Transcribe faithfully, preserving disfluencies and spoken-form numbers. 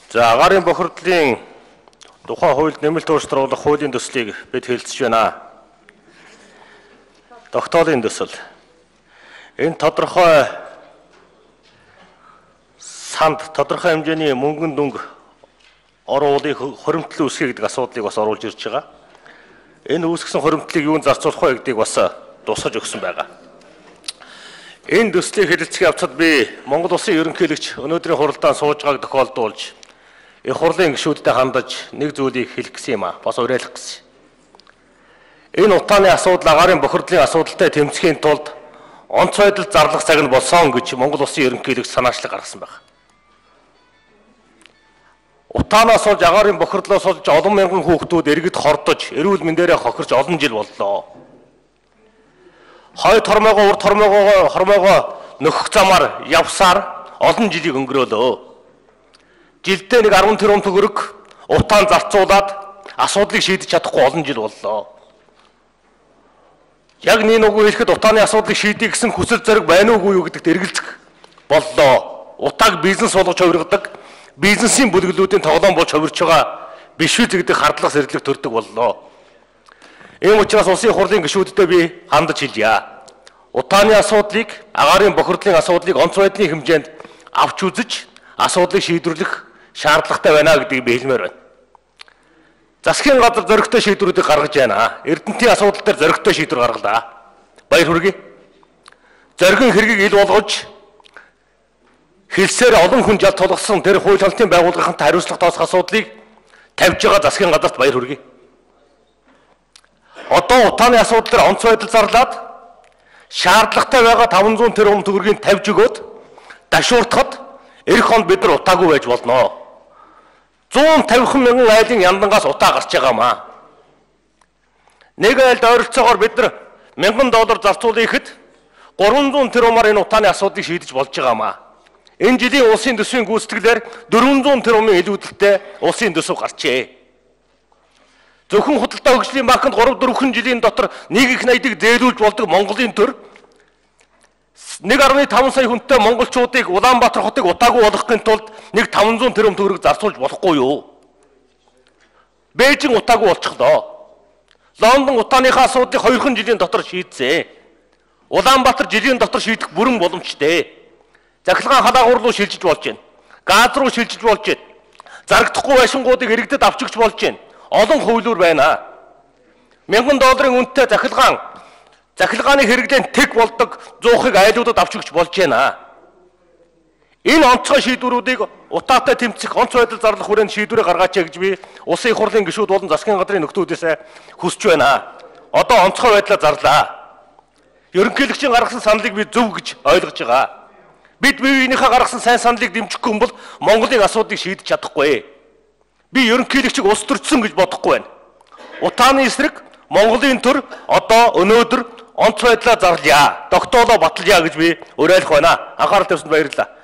За агаарын бохирдлын тухайн хуульд нэмэлт өөрчлөлт хуулийн төслийг бид хэлэлцэж байна. Тогтоолын төсөл. Энэ тодорхой санд тодорхой хэмжээний мөнгөн дүнг оруулах хоримтлын үсгээ гэдэг асуудлыг бас оруулж ирж байгаа. Энэ үүсгэсэн хоримтлыг юунд зарцуулах вэ гэдгийг бас тусгаж өгсөн байгаа. Энэ төслийг хэлэлцэх явцад би Монгол Улсын ерөнхийлөгч өнөөдрийн хуралдаанд сууж байгааг тохиолдуулж их хурлын гишүүдтэй хандаж нэг зүйлийг хэлэх гэсэн юм аа. Бас уриалах гэсэн. Энэ утааны асуудал агаарын бохирдлын асуудалтай тэмцэхийн тулд онц байдал зарлах цаг нь болсон гэж Монгол Улсын ерөнхийлөгч санаачлаг гаргасан байна. Утаанаас олж агаарын бохирдлоос олж олон мянган хүүхдүүд иргэд хордож, эрүүл мэндээрээ хохирч олон жил боллоо. Хойд хормойгоо урд хормойгоо хормойгоо нөхөх замаар явсаар олон жилийг өнгөрөөлөө. Жилдээ нэг арван тэрбум төгрөг утаан зарцуулаад асуудлыг шийдэж чадахгүй олон жил боллоо. Яг нэг үгүй хэлэхэд утааны асуудлыг шийдэх гэсэн хүсэл зориг байна уугүй юу гэдэгт эргэлзэх боллоо. Утааг бизнес болгож хувиргадаг, бизнесийн бүлэглүүдийн тоглоом болж хувирч байгаа биш үү гэдэг хардлага сэрлэг төрдөг боллоо. Ийм учраас улсын хурлын гишүүдтэй би хандаж хэлье. Утааны асуудлыг, агаарын бохирдлын асуудлыг онц байдлын хэмжээнд авч үзэж, асуудлыг шийдвэрлэх шаардлагатай байна гэдгийг би хэлмээр байна. Засгийн газар зоригтой шийдвэрүүдийг гаргаж байна. Эрдэнэтийн асуудал дээр зоригтой шийдвэр гаргалаа. Баяр хүргэе. Зоригийн хэргийг ил болгож хэлсээр олон хүн жал тулгасан тэр хууль хяналтын байгууллагынхантай хариуцлага тоосох асуудлыг тавьж байгаа засгийн газарт баяр хүргэе. Одоо утааны асуудал дээр онц байдал зарлаад шаардлагатай байгаа таван зуун тэрбум төгрөгийг тавьж өгөөд дашууртахад эх хонд бид нар утаагүй байж болно. зуун тавих мянган айлын яндангаас утаа гарч байгаамаа. Нэг айлд ойролцоогоор бид нар мянган доллар зарцуулъя гэхэд гурван зуун тэрбумаар энэ утааны асуудлыг шийдэж болж байгаамаа. Энэ жилийн улсын төсвийн гүйцэтгэлээр дөрвөн зуун тэрбумын илүүдэлтэй улсын төсөв гарчээ. Зөвхөн худалдаа хөгжлийн банкнд гурав дөрвөн жилийн дотор нэг их найдыг зээлүүлж болдог Монголын төр нэг арван таван сая хүнтэй монголчуудыг Улаанбаатар хотыг утаагүй болгохын тулд нэг таван зуун тэрбум төгрөг зарцуулж болохгүй юу? Бээжин утаагүй болчихлоо. Лондон утааныхаа асуудлыг хоёрхан жилийн дотор шийдсэн. Улаанбаатар жилийн дотор шийдэх бүрэн боломжтой. Захилгаан халаагуур руу шилжиж болж байна. Газ руу шилжиж болж байна. Зарагдахгүй байшингуудыг иргэдэд авч өгч болж байна. Олон хувилбар байна. Мянган долларын үнэтэй захилгаан захилгааны хэрэглээнд тэг болдог зуухыг айлуудад авч өгч болж байна. Энэ онцгой шийдвэрүүдийг утаатай тэмцэх онц байдал зарлах хүрээнд шийдвэрээ гаргаач гэж би улсын их хурлын гишүүд болон засгийн газрын нөхдүүдээс хүсэж байна. Одоо онцгой байдлаа зарлаа. Ерөнхийлөгчийн гаргасан саналыг би зөв гэж ойлгож байгаа. Бид бие биенийхээ гаргасан сайн саналыг дэмжихгүй бол Монголын асуудлыг шийдэж чадахгүй. Би ерөнхийлөгчийг ус төрсөн гэж бодохгүй байна. Утааны эсрэг Монголын төр одоо өнөөдөр онц байдлаа зарлая. Тогтоолоо баталъя гэж би уриалах байна. Анхаарал тавьсанд баярлалаа.